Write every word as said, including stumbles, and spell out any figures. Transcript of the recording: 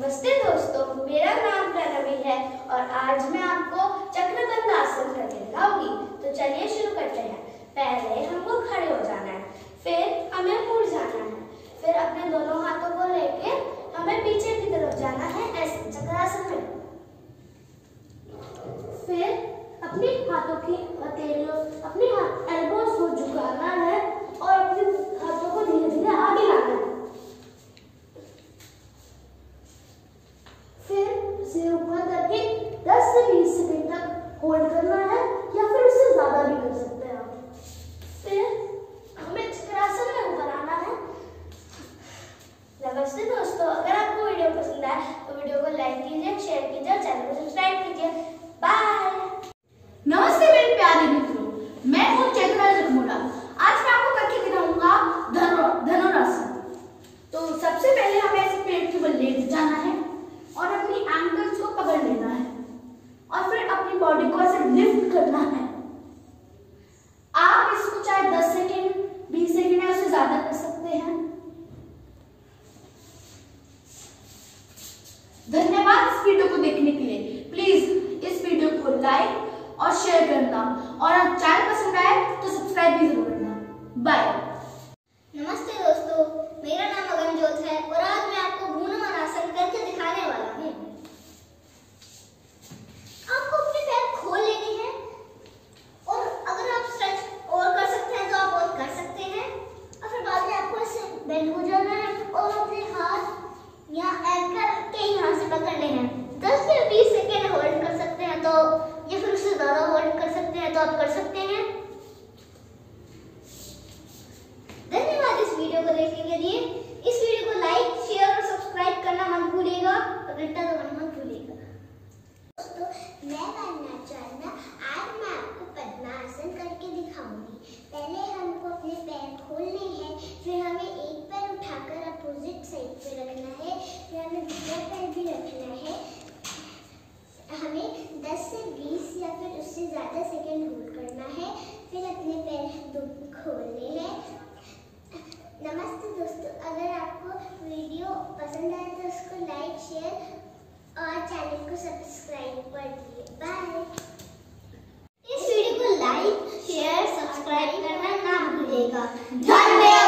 नमस्ते दोस्तों, मेरा नाम प्रणवी है और आज मैं आपको चक्रबंध आसन करके दिखाऊंगी। तो चलिए शुरू करते हैं। पहले हमको खड़े हो जाना है, फिर हमें मुड़ जाना है, फिर अपने दोनों हाथों को लेके हमें पीछे की तरफ जाना है ऐसे चक्रासन में। फिर अपने हाथों की हथेलियों अपने एल्बोज को झुकाना है और अपने हाथों को धीरे धीरे आगे लाना है। फिर इसे ऊपर करके दस से बीस सेकंड तक होल्ड करना है या फिर उससे ज्यादा भी कर सकते हैं आप। फिर हमें चक्रासन में ऊपर आना है। नमस्ते दोस्तों, अगर आपको वीडियो पसंद आए तो वीडियो को लाइक कीजिए, शेयर कीजिए और चैनल को सब्सक्राइब कीजिए। बाय। नमस्ते मेरे प्यारे मित्रों, मैं हूँ चेतना जगमोला। आज मैं आपको करके दिखाऊंगा धनुरासन। तो सबसे पहले हमें ऐसे पेट के बल लेट जाना है और अपनी एंकल्स को पकड़ लेना है और फिर अपनी बॉडी को ऐसे लिफ्ट करना है। आप इसको चाहे दस सेकेंड, बीस सेकेंड या उससे ज्यादा कर सकते हैं। धन्यवाद इस वीडियो को देखने के लिए। प्लीज इस वीडियो को लाइक और शेयर करना और अगर चैनल पसंद आए तो सब्सक्राइब भी जरूर करना। बाय। नमस्ते दोस्तों, मेरा नाम अगमजोत है और आज मैं आपको भ्रूणमरासन करके दिखाने वाला हूँ। आपको अपने पैर खोल लेने हैं और अगर आप स्ट्रेच और कर सकते हैं तो आप और कर सकते हैं और फिर बाद में आपको ऐसे बेंड हो जाना है और अपने हाथ या एंकल के यहाँ से पकड़ने हैं। दस से बीस सेकेंड होल्ड कर सकते हैं तो या फिर उससे ज्यादा होल्ड कर सकते हैं तो आप कर सकते हैं। धन्यवाद इस वीडियो को देखने के लिए। इस वीडियो को लाइक, शेयर और सब्सक्राइब करना मत भूलिएगा और घंटा दबाना मत भूलिएगा। दोस्तों, मैं वरना चारना आज मैं आपको पद्मासन करके दिखाऊंगी। पहले हमको अपने पैर खोलने हैं, फिर हमें एक पैर उठाकर अपोजिट साइड पे रखना है, फिर हमें दूसरा पैर भी रखना है। हमें दस से बीस या फिर उससे ज़्यादा सेकंड होल्ड करना है, फिर अपने पैर खोलने हैं। नमस्ते दोस्तों, अगर आपको वीडियो पसंद आए तो उसको लाइक, शेयर और चैनल को सब्सक्राइब कर दिए। बाय। इस वीडियो को लाइक, शेयर, सब्सक्राइब करना ना भूलिएगा। धन्यवाद।